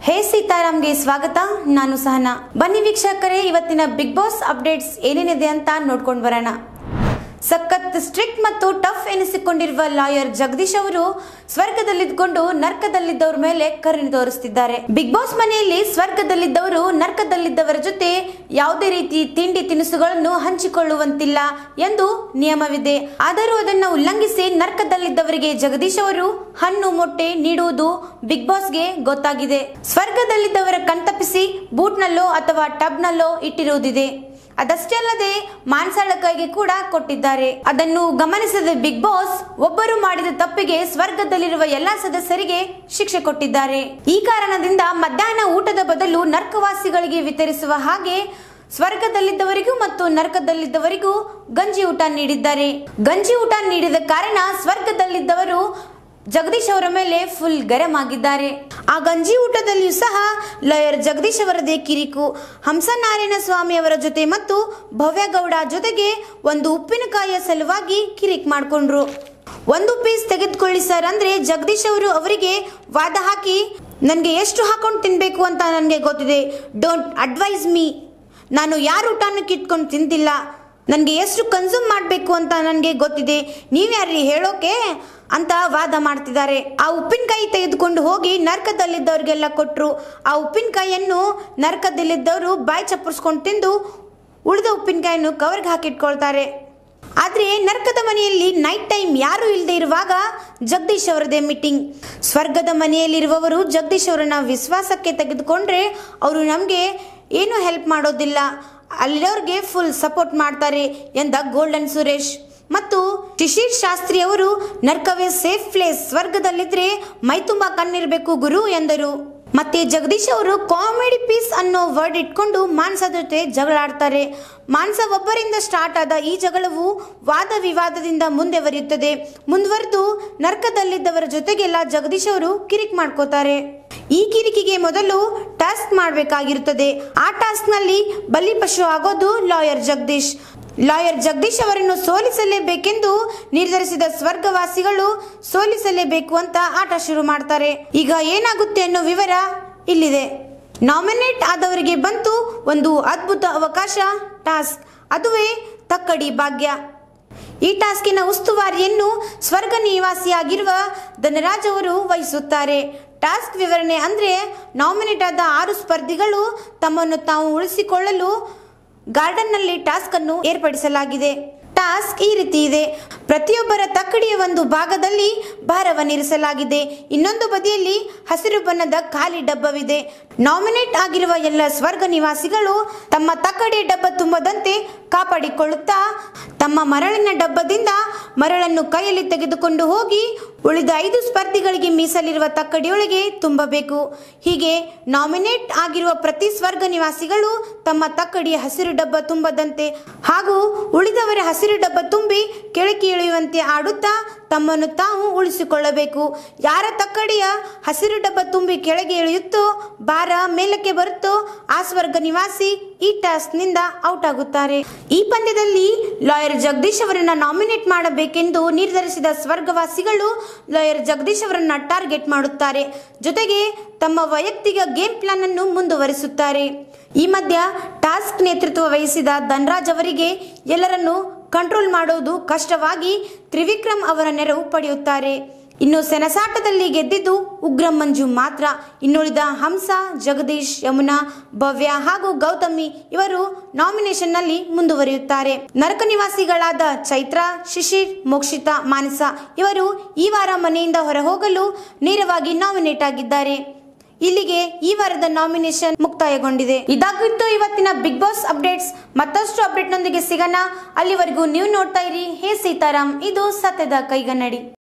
ಹೇ ಸೀತಾರಾಮ್ಗೆ ಸ್ವಾಗತ. ನಾನು ಸಹನಾ. ಬನ್ನಿ ವೀಕ್ಷಕರೇ, ಇವತ್ತಿನ ಬಿಗ್ ಬಾಸ್ ಅಪ್ಡೇಟ್ಸ್ ಏನೇನಿದೆ ಅಂತ ನೋಡ್ಕೊಂಡು ಬರೋಣ. ಸಖತ್ ಸ್ಟ್ರಿಕ್ಟ್ ಮತ್ತು ಟಫ್ ಎನಿಸಿಕೊಂಡಿರುವ ಲಾಯರ್ ಜಗದೀಶ್ ಅವರು ಸ್ವರ್ಗದಲ್ಲಿದ್ದುಕೊಂಡು ನರ್ಕದಲ್ಲಿದ್ದವರ ಮೇಲೆ ಕರುಣೆ ತೋರಿಸುತ್ತಿದ್ದಾರೆ. ಬಿಗ್ ಬಾಸ್ ಮನೆಯಲ್ಲಿ ಸ್ವರ್ಗದಲ್ಲಿದ್ದವರು ನರ್ಕದಲ್ಲಿದ್ದವರ ಜೊತೆ ಯಾವುದೇ ರೀತಿ ತಿಂಡಿ ತಿನಿಸುಗಳನ್ನು ಹಂಚಿಕೊಳ್ಳುವಂತಿಲ್ಲ ಎಂದು ನಿಯಮವಿದೆ. ಆದರೂ ಅದನ್ನು ಉಲ್ಲಂಘಿಸಿ ನರ್ಕದಲ್ಲಿದ್ದವರಿಗೆ ಜಗದೀಶ್ ಅವರು ಹಣ್ಣು ಮೊಟ್ಟೆ ನೀಡುವುದು ಬಿಗ್ ಬಾಸ್ಗೆ ಗೊತ್ತಾಗಿದೆ. ಸ್ವರ್ಗದಲ್ಲಿದ್ದವರ ಕಣ್ತಪ್ಪಿಸಿ ಬೂಟ್ನಲ್ಲೋ ಅಥವಾ ಟಬ್ನಲ್ಲೋ ಇಟ್ಟಿರುವುದಿದೆ. ಅದಷ್ಟೇ ಅಲ್ಲದೆ ಮಾಂಸಾಳ ಕೈಗೆ ಕೂಡ ಕೊಟ್ಟಿದ್ದಾರೆ. ಅದನ್ನು ಗಮನಿಸಿದ ಬಿಗ್ ಬಾಸ್ ಒಬ್ಬರು ಮಾಡಿದ ತಪ್ಪಿಗೆ ಸ್ವರ್ಗದಲ್ಲಿರುವ ಎಲ್ಲಾ ಸದಸ್ಯರಿಗೆ ಶಿಕ್ಷೆ ಕೊಟ್ಟಿದ್ದಾರೆ. ಈ ಕಾರಣದಿಂದ ಮಧ್ಯಾಹ್ನ ಊಟದ ಬದಲು ನರ್ಕವಾಸಿಗಳಿಗೆ ವಿತರಿಸುವ ಹಾಗೆ ಸ್ವರ್ಗದಲ್ಲಿದ್ದವರಿಗೂ ಮತ್ತು ನರಕದಲ್ಲಿದ್ದವರಿಗೂ ಗಂಜಿ ಊಟ ನೀಡಿದ್ದಾರೆ. ಗಂಜಿ ಊಟ ನೀಡಿದ ಕಾರಣ ಸ್ವರ್ಗದಲ್ಲಿದ್ದವರು ಜಗದೀಶ್ ಅವರ ಮೇಲೆ ಫುಲ್ ಗರಂ ಆಗಿದ್ದಾರೆ. ಆ ಗಂಜಿ ಊಟದಲ್ಲಿಯೂ ಸಹ ಲಾಯರ್ ಜಗದೀಶ್ ಅವರದೇ ಕಿರಿಕು. ಹಂಸನಾರಾಯಣ ಸ್ವಾಮಿ ಅವರ ಜೊತೆ ಮತ್ತು ಭವ್ಯಗೌಡ ಜೊತೆಗೆ ಒಂದು ಉಪ್ಪಿನಕಾಯಿಯ ಸಲುವಾಗಿ ಕಿರಿಕ್ ಮಾಡಿಕೊಂಡ್ರು. ಒಂದು ಪೀಸ್ ತೆಗೆದುಕೊಳ್ಳಿ ಸರ್ ಅಂದ್ರೆ ಜಗದೀಶ್ ಅವರು ಅವರಿಗೆ ವಾದ ಹಾಕಿ, ನನಗೆ ಎಷ್ಟು ಹಾಕೊಂಡು ತಿನ್ಬೇಕು ಅಂತ ನನಗೆ ಗೊತ್ತಿದೆ, ಡೋಂಟ್ ಅಡ್ವೈಸ್ ಮೀ, ನಾನು ಯಾರ ಊಟನೂ ಕಿತ್ಕೊಂಡು ತಿಂತಿಲ್ಲ, ನನಗೆ ಎಷ್ಟು ಕನ್ಸ್ಯೂಮ್ ಮಾಡಬೇಕು ಅಂತ ನನಗೆ ಗೊತ್ತಿದೆ, ನೀವ್ಯಾರೀ ಹೇಳೋಕೆ ಅಂತ ವಾದ ಮಾಡ್ತಿದ್ದಾರೆ. ಆ ಉಪ್ಪಿನಕಾಯಿ ತೆಗೆದುಕೊಂಡು ಹೋಗಿ ನರ್ಕದಲ್ಲಿದ್ದವ್ರಿಗೆಲ್ಲ ಕೊಟ್ಟರು. ಆ ಉಪ್ಪಿನಕಾಯಿಯನ್ನು ನರ್ಕದಲ್ಲಿದ್ದವರು ಬಾಯಿ ಚಪ್ಪರ್ಸ್ಕೊಂಡು ತಿಂದು ಉಳಿದ ಉಪ್ಪಿನಕಾಯಿಯನ್ನು ಕವರ್ಗೆ ಹಾಕಿಟ್ಕೊಳ್ತಾರೆ. ಆದರೆ ನರ್ಕದ ಮನೆಯಲ್ಲಿ ನೈಟ್ ಟೈಮ್ ಯಾರು ಇಲ್ಲದೆ ಇರುವಾಗ ಜಗದೀಶ್ ಅವರದೇ ಮೀಟಿಂಗ್. ಸ್ವರ್ಗದ ಮನೆಯಲ್ಲಿರುವವರು ಜಗದೀಶ್ ಅವರನ್ನ ವಿಶ್ವಾಸಕ್ಕೆ ತೆಗೆದುಕೊಂಡ್ರೆ ಅವರು ನಮಗೆ ಏನು ಹೆಲ್ಪ್ ಮಾಡೋದಿಲ್ಲ, ಅಲ್ಲಿರೋರಿಗೆ ಫುಲ್ ಸಪೋರ್ಟ್ ಮಾಡ್ತಾರೆ ಎಂದ ಗೋಲ್ಡನ್ ಸುರೇಶ್. ಮತ್ತು ಶಿಶಿರ್ ಶಾಸ್ತ್ರಿ ಅವರು ನರ್ಕವೇ ಸೇಫ್ ಪ್ಲೇಸ್, ಸ್ವರ್ಗದಲ್ಲಿದ್ರೆ ಮೈ ತುಂಬಾ ಕಣ್ಣಿರಬೇಕು ಗುರು ಎಂದರು. ಮತ್ತೆ ಜಗದೀಶ್ ಅವರು ಕಾಮಿಡಿ ಪೀಸ್ ಅನ್ನೋ ವರ್ಡ್ ಇಟ್ಕೊಂಡು ಮಾನ್ಸ ಜೊತೆ ಜಗಳಾಡ್ತಾರೆ. ಮಾನ್ಸ ಒಬ್ಬರಿಂದ ಸ್ಟಾರ್ಟ್ ಆದ ಈ ಜಗಳವು ವಾದ ವಿವಾದದಿಂದ ಮುಂದುವರೆದು ನರ್ಕದಲ್ಲಿದ್ದವರ ಜೊತೆಗೆಲ್ಲ ಜಗದೀಶ್ ಅವರು ಕಿರಿಕ್ ಮಾಡ್ಕೋತಾರೆ. ಈ ಕಿರಿಕಿಗೆ ಮೊದಲು ಟಾಸ್ಕ್ ಮಾಡಬೇಕಾಗಿರುತ್ತದೆ. ಆ ಟಾಸ್ಕ್ ನಲ್ಲಿ ಬಲಿಪಶು ಆಗೋದು ಲಾಯರ್ ಜಗದೀಶ್. ಲಾಯರ್ ಜಗದೀಶ್ ಅವರನ್ನು ಸೋಲಿಸಲೇಬೇಕೆಂದು ನಿರ್ಧರಿಸಿದ ಸ್ವರ್ಗವಾಸಿಗಳು ಸೋಲಿಸಲೇಬೇಕು ಅಂತ ಆಟ ಶುರು ಮಾಡ್ತಾರೆ. ಈಗ ಏನಾಗುತ್ತೆ ಅನ್ನೋ ವಿವರ ಇಲ್ಲಿದೆ. ನಾಮಿನೇಟ್ ಆದವರಿಗೆ ಬಂತು ಒಂದು ಅದ್ಭುತ ಅವಕಾಶ, ಟಾಸ್ಕ್. ಅದುವೇ ತಕ್ಕಡಿ ಭಾಗ್ಯ. ಈ ಟಾಸ್ಕಿನ ಉಸ್ತುವಾರಿಯನ್ನು ಸ್ವರ್ಗ ನಿವಾಸಿಯಾಗಿರುವ ಧನರಾಜ್ ಅವರು ವಹಿಸುತ್ತಾರೆ. ಟಾಸ್ಕ್ ವಿವರಣೆ ಅಂದ್ರೆ ನಾಮಿನೇಟ್ ಆದ 6 ಸ್ಪರ್ಧಿಗಳು ತಮ್ಮನ್ನು ತಾವು ಉಳಿಸಿಕೊಳ್ಳಲು ಗಾರ್ಡನ್ ನಲ್ಲಿ ಟಾಸ್ಕ್ ಅನ್ನು ಏರ್ಪಡಿಸಲಾಗಿದೆ. ಟಾಸ್ಕ್ ಈ ರೀತಿ ಇದೆ. ಪ್ರತಿಯೊಬ್ಬರ ತಕ್ಕಡಿಯ ಒಂದು ಭಾಗದಲ್ಲಿ ಭಾರವನ್ನಿರಿಸಲಾಗಿದೆ. ಇನ್ನೊಂದು ಬದಿಯಲ್ಲಿ ಹಸಿರು ಬಣ್ಣದ ಖಾಲಿ ಡಬ್ಬವಿದೆ. ನಾಮಿನೇಟ್ ಆಗಿರುವ ಎಲ್ಲ ಸ್ವರ್ಗ ನಿವಾಸಿಗಳು ತಮ್ಮ ತಕ್ಕಡಿಯ ಡಬ್ಬ ತುಂಬದಂತೆ ಕಾಪಾಡಿಕೊಳ್ಳುತ್ತಾ ತಮ್ಮ ಮರಳಿನ ಡಬ್ಬದಿಂದ ಮರಳನ್ನು ಕೈಯಲ್ಲಿ ತೆಗೆದುಕೊಂಡು ಹೋಗಿ ಉಳಿದ 5 ಸ್ಪರ್ಧಿಗಳಿಗೆ ಮೀಸಲಿರುವ ತಕ್ಕಡಿಯೊಳಗೆ ತುಂಬಬೇಕು. ಹೀಗೆ ನಾಮಿನೇಟ್ ಆಗಿರುವ ಪ್ರತಿ ಸ್ವರ್ಗ ನಿವಾಸಿಗಳು ತಮ್ಮ ತಕ್ಕಡಿಯ ಹಸಿರು ಡಬ್ಬ ತುಂಬದಂತೆ ಹಾಗೂ ಉಳಿದವರ ಹಸಿರು ಡಬ್ಬ ತುಂಬಿ ಕೆಳಕ್ಕೆ ಇಳಿಯುವಂತೆ ಆಡುತ್ತಾ ತಮ್ಮನ್ನು ತಾವು ಉಳಿಸಿಕೊಳ್ಳಬೇಕು. ಯಾರ ತಕ್ಕಡಿಯ ಹಸಿರು ಡಬ್ಬ ತುಂಬಿ ಕೆಳಗೆ ಇಳಿಯುತ್ತೋ, ಭಾರ ಮೇಲಕ್ಕೆ ಬರುತ್ತೋ ಆ ಸ್ವರ್ಗ ನಿವಾಸಿ ಈ ಟಾಸ್ಕ್ ನಿಂದ ಔಟ್ ಆಗುತ್ತಾರೆ. ಈ ಪಂದ್ಯದಲ್ಲಿ ಲಾಯರ್ ಜಗದೀಶ್ ಅವರನ್ನ ನಾಮಿನೇಟ್ ಮಾಡಬೇಕೆಂದು ನಿರ್ಧರಿಸಿದ ಸ್ವರ್ಗವಾಸಿಗಳು ಲಾಯರ್ ಜಗದೀಶ್ ಅವರನ್ನ ಟಾರ್ಗೆಟ್ ಮಾಡುತ್ತಾರೆ. ಜೊತೆಗೆ ತಮ್ಮ ವೈಯಕ್ತಿಕ ಗೇಮ್ ಪ್ಲಾನ್ ಅನ್ನು ಮುಂದುವರಿಸುತ್ತಾರೆ. ಈ ಮಧ್ಯ ಟಾಸ್ಕ್ ನೇತೃತ್ವ ವಹಿಸಿದ ಧನರಾಜ್ ಅವರಿಗೆ ಎಲ್ಲರನ್ನು ಕಂಟ್ರೋಲ್ ಮಾಡೋದು ಕಷ್ಟವಾಗಿ ತ್ರಿವಿಕ್ರಮ್ ಅವರ ನೆರವು ಪಡೆಯುತ್ತಾರೆ. ಇನ್ನು ಸೆಣಸಾಟದಲ್ಲಿ ಗೆದ್ದಿದ್ದು ಉಗ್ರ ಮಂಜು ಮಾತ್ರ. ಇನ್ನುಳಿದ ಹಂಸ, ಜಗದೀಶ್, ಯಮುನಾ, ಭವ್ಯ ಹಾಗೂ ಗೌತಮಿ ಇವರು ನಾಮಿನೇಷನ್ ನಲ್ಲಿ ಮುಂದುವರಿಯುತ್ತಾರೆ. ನರಕ ನಿವಾಸಿಗಳಾದ ಚೈತ್ರ, ಶಿಶಿರ್, ಮೋಕ್ಷಿತಾ, ಮಾನಸ ಇವರು ಈ ವಾರ ಮನೆಯಿಂದ ಹೊರಹೋಗಲು ನೇರವಾಗಿ ನಾಮಿನೇಟ್ ಆಗಿದ್ದಾರೆ. ಇಲ್ಲಿಗೆ ಈ ವಾರದ ನಾಮಿನೇಷನ್ ಮುಕ್ತಾಯಗೊಂಡಿದೆ. ಇದಾಗಿತ್ತು ಇವತ್ತಿನ ಬಿಗ್ ಬಾಸ್ ಅಪ್ಡೇಟ್ಸ್. ಮತ್ತಷ್ಟು ಅಪ್ಡೇಟ್ ನೊಂದಿಗೆ ಸಿಗೋಣ. ಅಲ್ಲಿವರೆಗೂ ನೀವು ನೋಡ್ತಾ ಇರಿ ಹೇ ಸೀತಾರಾಮ್, ಇದು ಸತ್ಯದ ಕೈಗನ್ನಡಿ.